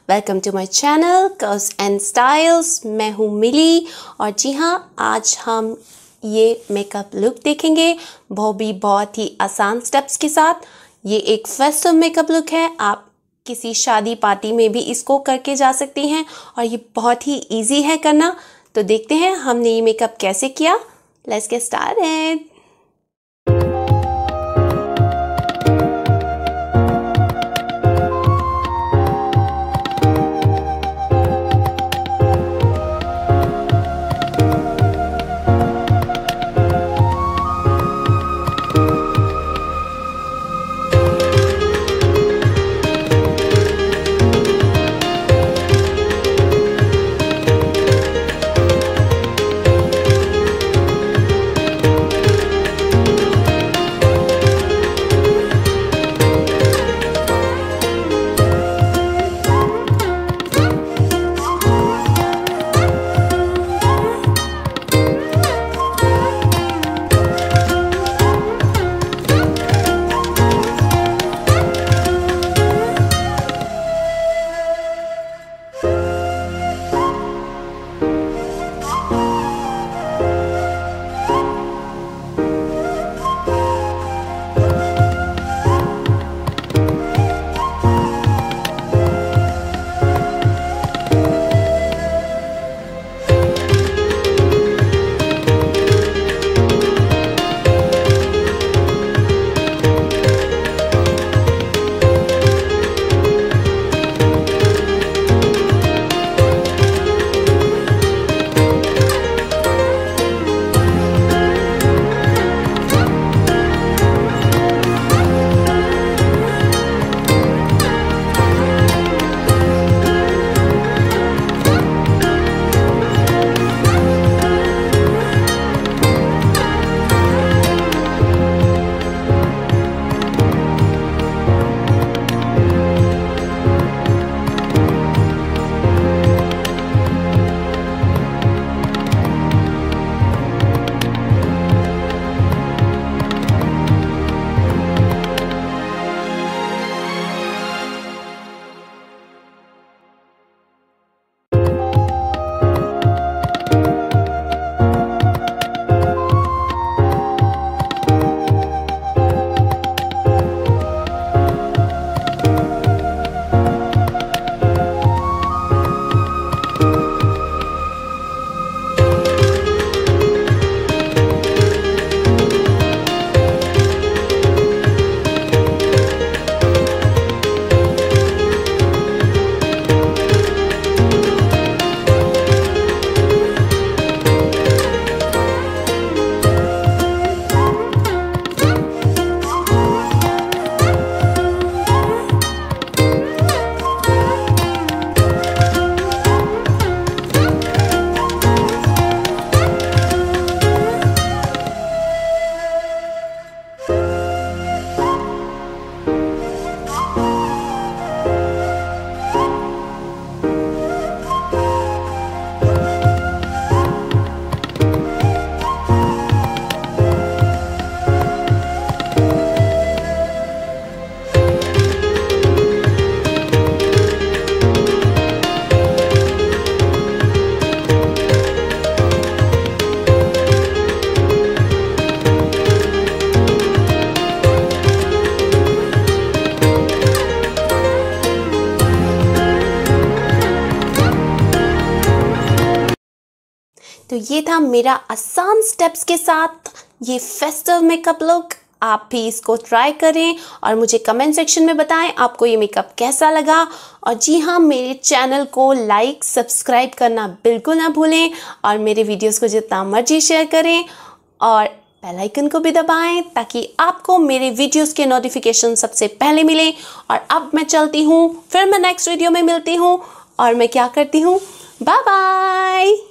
Welcome to my channel curves and styles. मैं हूँ मिली और जी हाँ, आज हम ये मेकअप लुक देखेंगे, वो भी बहुत ही आसान स्टेप्स के साथ। ये एक फेस्टिव मेकअप लुक है, आप किसी शादी पार्टी में भी इसको करके जा सकती हैं और ये बहुत ही इजी है करना। तो देखते हैं हमने ये मेकअप कैसे किया। Let's get started. तो ये था मेरा आसान स्टेप्स के साथ ये फेस्टिव मेकअप लुक। आप भी इसको ट्राई करें और मुझे कमेंट सेक्शन में बताएं आपको ये मेकअप कैसा लगा। और जी हाँ, मेरे चैनल को लाइक सब्सक्राइब करना बिल्कुल ना भूलें और मेरे वीडियोस को जितना मर्जी शेयर करें और बेल आइकन को भी दबाएं ताकि आपको मेरे वीडियोस के नोटिफिकेशन सबसे पहले मिले। और अब मैं चलती हूँ, फिर मैं नेक्स्ट वीडियो में मिलती हूँ और मैं क्या करती हूँ। Bye bye.